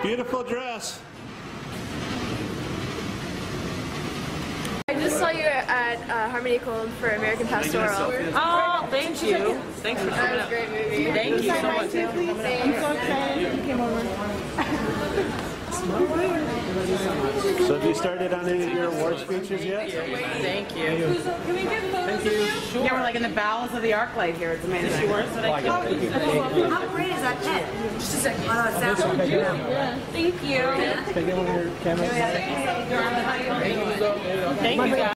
Beautiful dress. I just saw you at Harmony Cold for American Pastoral. Oh, thank you. Thanks for coming up. That was a great movie. Thank you so much. I'm so excited you came over. So have you started on any of your award speeches yet? Thank you. Can we get photos of you? Sure. Yeah, we're like in the bowels of the ArcLight here. It's amazing. How great is that pen? Just a second. Oh, it sounds so good. Yeah. Thank you. Take it on your camera. Thank you, guys.